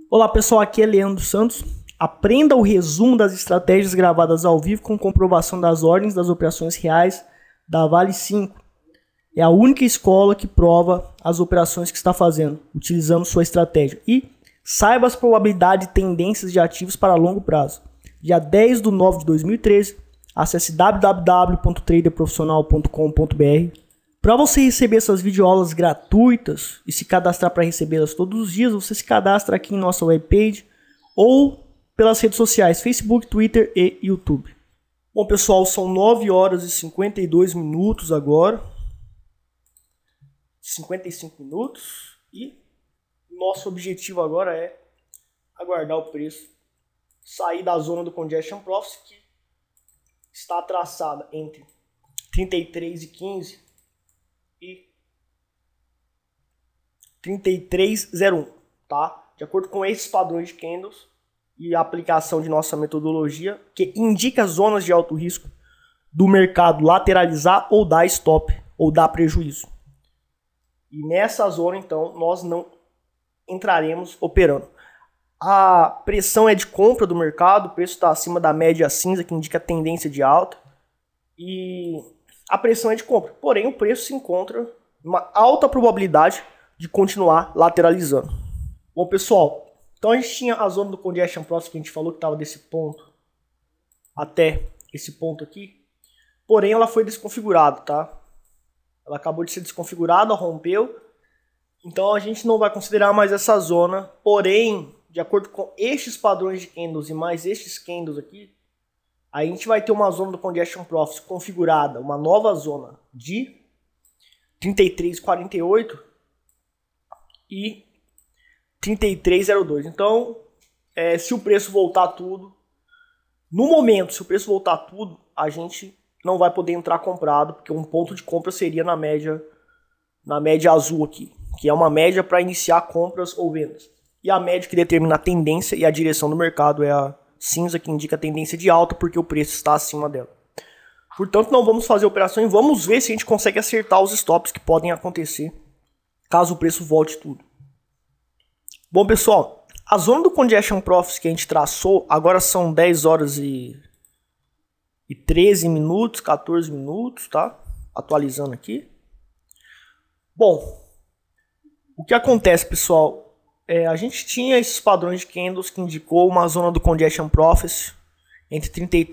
Olá pessoal, aqui é Leandro Santos. Aprenda o resumo das estratégias gravadas ao vivo com comprovação das ordens das operações reais da Vale 5. É a única escola que prova as operações que está fazendo, utilizando sua estratégia. E saiba as probabilidades e tendências de ativos para longo prazo. Dia 10/9/2013, acesse www.traderprofissional.com.br. Para você receber essas videoaulas gratuitas e se cadastrar para recebê-las todos os dias, você se cadastra aqui em nossa webpage ou pelas redes sociais, Facebook, Twitter e YouTube. Bom pessoal, são 9 horas e 52 minutos agora. 55 minutos. E nosso objetivo agora é aguardar o preço sair da zona do Congestion Profit, que está traçada entre 33,15 e 33,01, tá? De acordo com esses padrões de candles e a aplicação de nossa metodologia, que indica zonas de alto risco do mercado lateralizar ou dar stop, ou dar prejuízo. E nessa zona, então, nós não entraremos operando. A pressão é de compra do mercado, o preço está acima da média cinza, que indica tendência de alta. E a pressão é de compra, porém o preço se encontra uma alta probabilidade de continuar lateralizando. Bom pessoal, então a gente tinha a zona do Congestion Profit que a gente falou que estava desse ponto até esse ponto aqui, porém ela foi desconfigurada, tá? Ela acabou de ser desconfigurada, rompeu, então a gente não vai considerar mais essa zona, porém, de acordo com estes padrões de candles e mais estes candles aqui, a gente vai ter uma zona do Congestion Profit configurada, uma nova zona de 33,48 e 33,02. Então, se o preço voltar tudo, no momento, se o preço voltar tudo, a gente não vai poder entrar comprado, porque um ponto de compra seria na média azul aqui, que é uma média para iniciar compras ou vendas. E a média que determina a tendência e a direção do mercado é a cinza, que indica a tendência de alta porque o preço está acima dela. Portanto, não vamos fazer operação e vamos ver se a gente consegue acertar os stops que podem acontecer caso o preço volte tudo. Bom pessoal, a zona do Congestion Profit que a gente traçou, agora são 10 horas e 13 minutos, 14 minutos, tá? Atualizando aqui. Bom, o que acontece pessoal? A gente tinha esses padrões de candles que indicou uma zona do Congestion Profit entre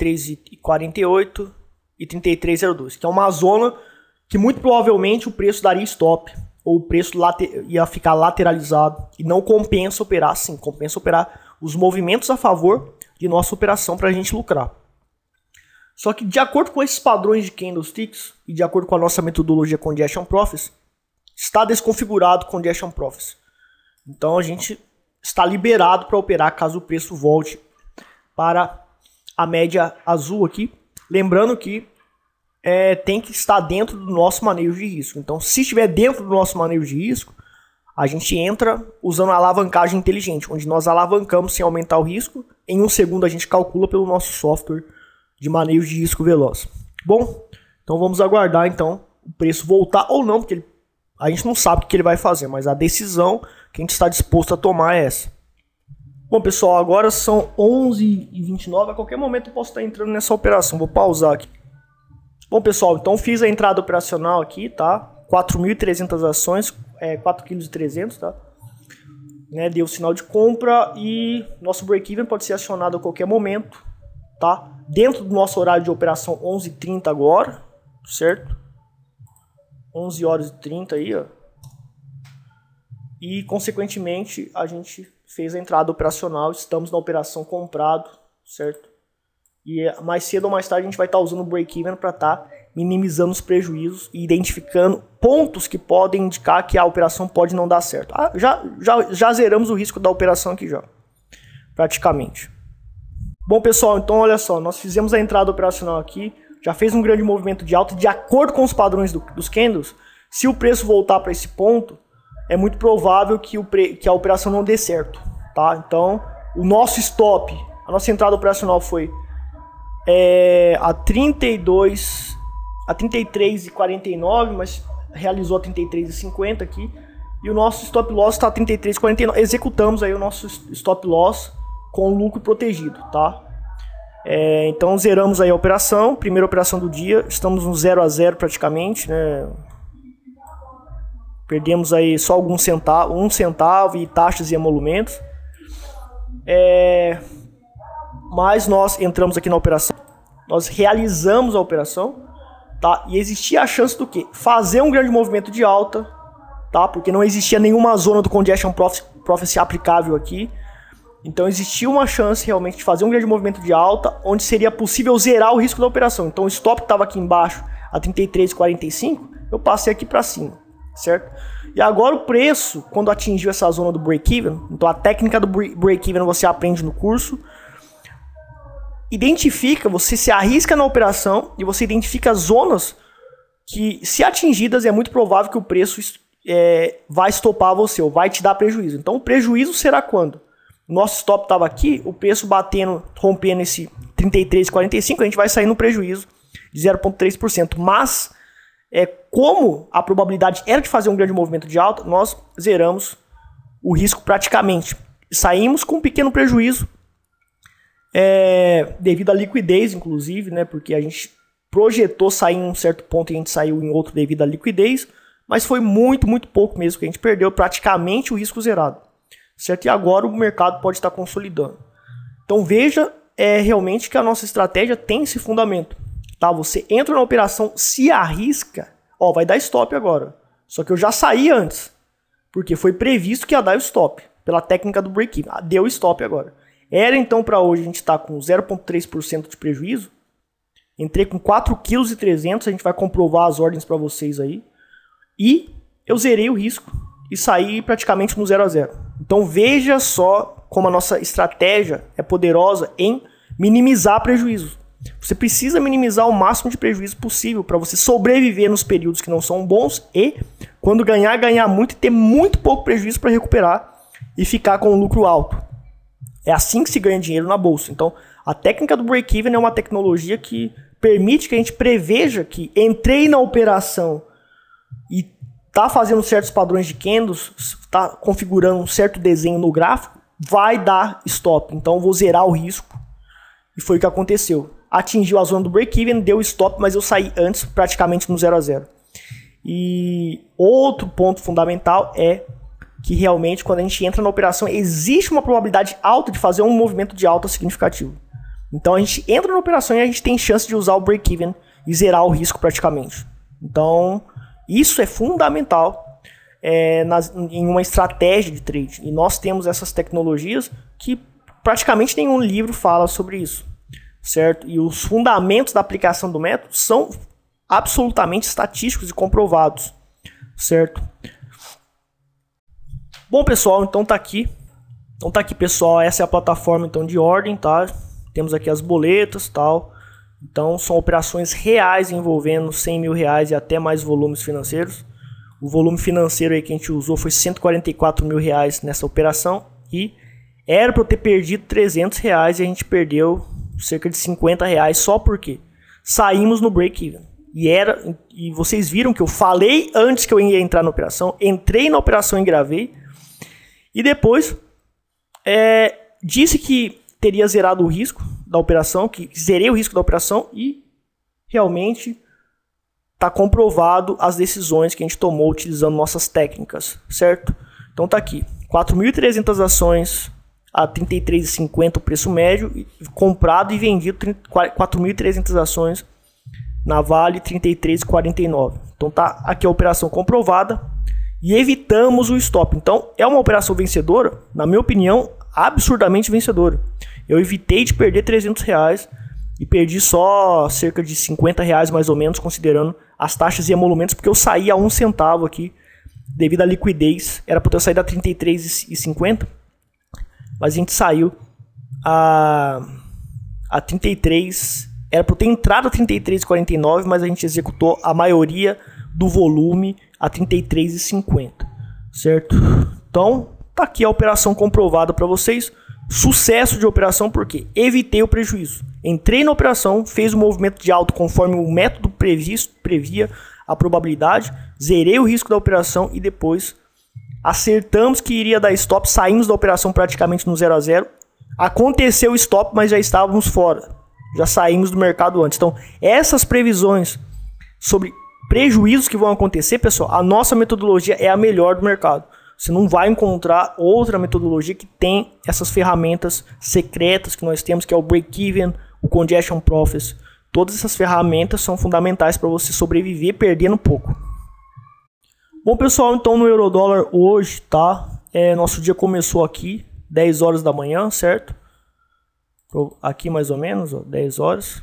33,48 e 33,02, que é uma zona que muito provavelmente o preço daria stop, ou o preço ia ficar lateralizado, e não compensa operar assim, compensa operar os movimentos a favor de nossa operação para a gente lucrar. Só que de acordo com esses padrões de candlesticks e de acordo com a nossa metodologia Congestion Profit, está desconfigurado o Congestion Profit. Então a gente está liberado para operar caso o preço volte para a média azul aqui. Lembrando que tem que estar dentro do nosso manejo de risco. Então se estiver dentro do nosso manejo de risco, a gente entra usando a alavancagem inteligente, onde nós alavancamos sem aumentar o risco. Em um segundo a gente calcula pelo nosso software de manejo de risco veloz. Bom, então vamos aguardar então o preço voltar ou não, porque a gente não sabe o que ele vai fazer, mas a decisão que a gente está disposto a tomar é essa. Bom pessoal, agora são 11h29, a qualquer momento eu posso estar entrando nessa operação, vou pausar aqui. Bom pessoal, então fiz a entrada operacional aqui, tá? 4.300 ações, 4,3 kg, tá? Deu sinal de compra e nosso break-even pode ser acionado a qualquer momento, tá? Dentro do nosso horário de operação 11h30 agora, certo? 11 horas e 30 aí, ó. E consequentemente a gente fez a entrada operacional, estamos na operação comprado, certo? E mais cedo ou mais tarde a gente vai estar usando o break-even para estar minimizando os prejuízos e identificando pontos que podem indicar que a operação pode não dar certo. Já zeramos o risco da operação aqui já, praticamente. Bom pessoal, então olha só, nós fizemos a entrada operacional aqui, já fez um grande movimento de alta, de acordo com os padrões dos candles. Se o preço voltar para esse ponto, é muito provável que a operação não dê certo, tá? Então, o nosso stop, a nossa entrada operacional foi a 33,49, mas realizou a 33,50 aqui. E o nosso stop loss está 33,49. Executamos aí o nosso stop loss com lucro protegido, tá? Então zeramos aí a operação, primeira operação do dia, estamos no 0 a 0 praticamente, né? Perdemos aí só alguns centavos, 1 centavo e taxas e emolumentos. Mas nós entramos aqui na operação, nós realizamos a operação, tá? E existia a chance do quê? Fazer um grande movimento de alta, tá? Porque não existia nenhuma zona do Congestion Prophecy aplicável aqui. Então existia uma chance realmente de fazer um grande movimento de alta, onde seria possível zerar o risco da operação. Então o stop estava aqui embaixo a 33,45, eu passei aqui para cima, certo? E agora o preço, quando atingiu essa zona do break-even, então a técnica do break-even você aprende no curso, identifica, você se arrisca na operação e você identifica zonas que, se atingidas, é muito provável que o preço vai estopar você, ou vai te dar prejuízo. Então o prejuízo será quando? Nosso stop estava aqui, o preço batendo, rompendo esse 33,45, a gente vai sair no prejuízo de 0,3%. Mas, como a probabilidade era de fazer um grande movimento de alta, nós zeramos o risco praticamente. Saímos com um pequeno prejuízo, devido à liquidez, inclusive, né, porque a gente projetou sair em um certo ponto e a gente saiu em outro devido à liquidez, mas foi muito, muito pouco mesmo que a gente perdeu, praticamente o risco zerado. Certo? E agora o mercado pode estar consolidando. Então veja realmente que a nossa estratégia tem esse fundamento. Tá? Você entra na operação, se arrisca, vai dar stop agora. Só que eu já saí antes, porque foi previsto que ia dar o stop, pela técnica do break-even. Deu stop agora. Era então para hoje a gente está com 0,3% de prejuízo. Entrei com 4,3 kg, a gente vai comprovar as ordens para vocês aí. E eu zerei o risco e saí praticamente no 0 a 0. Então veja só como a nossa estratégia é poderosa em minimizar prejuízos. Você precisa minimizar o máximo de prejuízo possível para você sobreviver nos períodos que não são bons e, quando ganhar muito e ter muito pouco prejuízo para recuperar e ficar com um lucro alto. É assim que se ganha dinheiro na bolsa. Então a técnica do break-even é uma tecnologia que permite que a gente preveja que entrei na operação e está fazendo certos padrões de candles, está configurando um certo desenho no gráfico, vai dar stop. Então vou zerar o risco. E foi o que aconteceu. Atingiu a zona do break-even, deu stop, mas eu saí antes, praticamente no 0 a 0. E outro ponto fundamental é que realmente quando a gente entra na operação, existe uma probabilidade alta de fazer um movimento de alta significativo. Então a gente entra na operação e a gente tem chance de usar o break-even e zerar o risco praticamente. Então isso é fundamental em uma estratégia de trade. E nós temos essas tecnologias que praticamente nenhum livro fala sobre isso, certo? E os fundamentos da aplicação do método são absolutamente estatísticos e comprovados, certo? Bom, pessoal, então tá aqui. Então tá aqui, pessoal. Essa é a plataforma então de ordem, tá? Temos aqui as boletas, tal. Então são operações reais envolvendo 100 mil reais e até mais volumes financeiros. O volume financeiro aí que a gente usou foi 144 mil reais nessa operação. E era para eu ter perdido 300 reais e a gente perdeu cerca de 50 reais só porque saímos no break-even. E vocês viram que eu falei antes que eu ia entrar na operação. Entrei na operação e gravei. E depois disse que teria zerado o risco da operação, que zerei o risco da operação e realmente está comprovado as decisões que a gente tomou utilizando nossas técnicas, certo? Então tá aqui, 4.300 ações a 33,50 o preço médio, comprado e vendido 4.300 ações na Vale 33,49. Então tá aqui a operação comprovada e evitamos o stop. Então é uma operação vencedora, na minha opinião, absurdamente vencedora. Eu evitei de perder 300 reais e perdi só cerca de 50 reais mais ou menos, considerando as taxas e emolumentos, porque eu saí a 1 centavo aqui devido à liquidez. Era para eu sair a 33,50, mas a gente saiu a 33. Era para eu ter entrado a 33,49, mas a gente executou a maioria do volume a 33,50, certo? Então tá aqui a operação comprovada para vocês. Sucesso de operação porque evitei o prejuízo. Entrei na operação, fez o movimento de alta conforme o método previa a probabilidade, zerei o risco da operação e depois acertamos que iria dar stop, saímos da operação praticamente no 0 a 0. Aconteceu o stop, mas já estávamos fora. Já saímos do mercado antes. Então, essas previsões sobre prejuízos que vão acontecer, pessoal, a nossa metodologia é a melhor do mercado. Você não vai encontrar outra metodologia que tem essas ferramentas secretas que nós temos, que é o break-even, o congestion profits. Todas essas ferramentas são fundamentais para você sobreviver perdendo pouco. Bom, pessoal, então no Eurodólar hoje, tá? Nosso dia começou aqui, 10 horas da manhã, certo? Aqui mais ou menos, ó, 10 horas.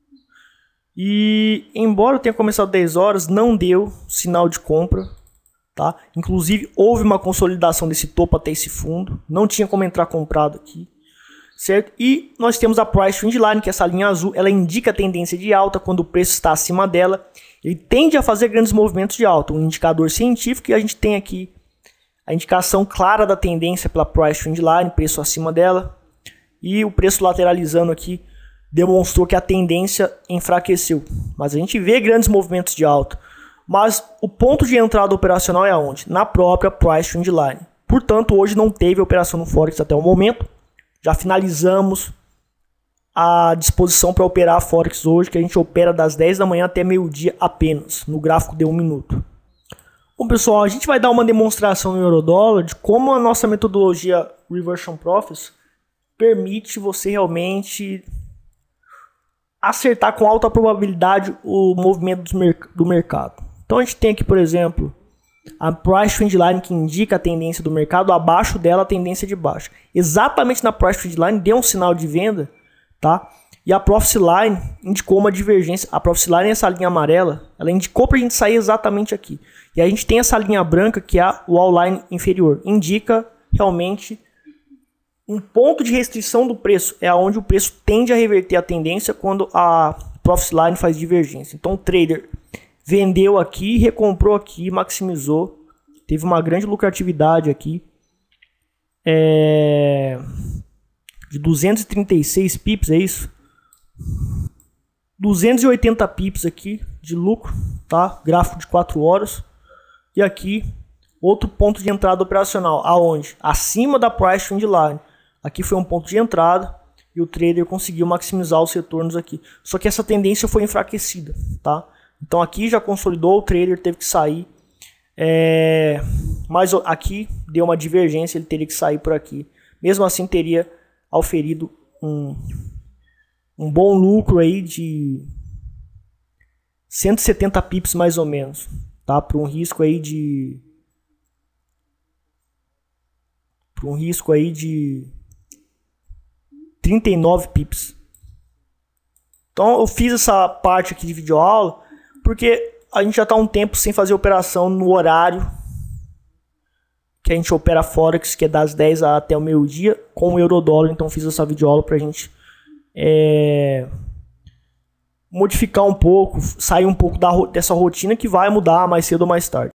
E embora eu tenha começado 10 horas, não deu sinal de compra. Tá? Inclusive houve uma consolidação desse topo até esse fundo, não tinha como entrar comprado aqui, certo? E nós temos a Price Trend Line, que é essa linha azul, ela indica a tendência de alta quando o preço está acima dela, ele tende a fazer grandes movimentos de alta, um indicador científico, e a gente tem aqui a indicação clara da tendência pela Price Trend Line, preço acima dela, e o preço lateralizando aqui demonstrou que a tendência enfraqueceu, mas a gente vê grandes movimentos de alta. Mas o ponto de entrada operacional é aonde? Na própria Price Trend Line. Portanto, hoje não teve operação no Forex até o momento. Já finalizamos a disposição para operar a Forex hoje, que a gente opera das 10 da manhã até meio-dia apenas, no gráfico de 1 minuto. Bom, pessoal, a gente vai dar uma demonstração no Eurodólar de como a nossa metodologia Reversion Profits permite você realmente acertar com alta probabilidade o movimento do mercado. Então a gente tem aqui, por exemplo, a Price Trend Line que indica a tendência do mercado, abaixo dela a tendência de baixa. Exatamente na Price Trend Line deu um sinal de venda, tá? E a Profit Line indicou uma divergência. A Profit Line é essa linha amarela, ela indicou para a gente sair exatamente aqui. E a gente tem essa linha branca que é o all-line inferior, indica realmente um ponto de restrição do preço, é onde o preço tende a reverter a tendência quando a Profit Line faz divergência. Então o trader vendeu aqui, recomprou aqui, maximizou, teve uma grande lucratividade aqui, de 236 pips, é isso? 280 pips aqui de lucro, tá? Gráfico de 4 horas. E aqui, outro ponto de entrada operacional, aonde? Acima da Price Trend Line. Aqui foi um ponto de entrada e o trader conseguiu maximizar os retornos aqui. Só que essa tendência foi enfraquecida, tá? Então aqui já consolidou, o trader teve que sair. Mas aqui deu uma divergência, ele teria que sair por aqui. Mesmo assim teria auferido um bom lucro aí de 170 pips mais ou menos, tá? Para um risco aí de 39 pips. Então eu fiz essa parte aqui de videoaula porque a gente já está um tempo sem fazer operação no horário que a gente opera Forex, que é das 10 até o meio-dia, com o Eurodólar. Então fiz essa videoaula para a gente modificar um pouco, sair um pouco dessa rotina que vai mudar mais cedo ou mais tarde.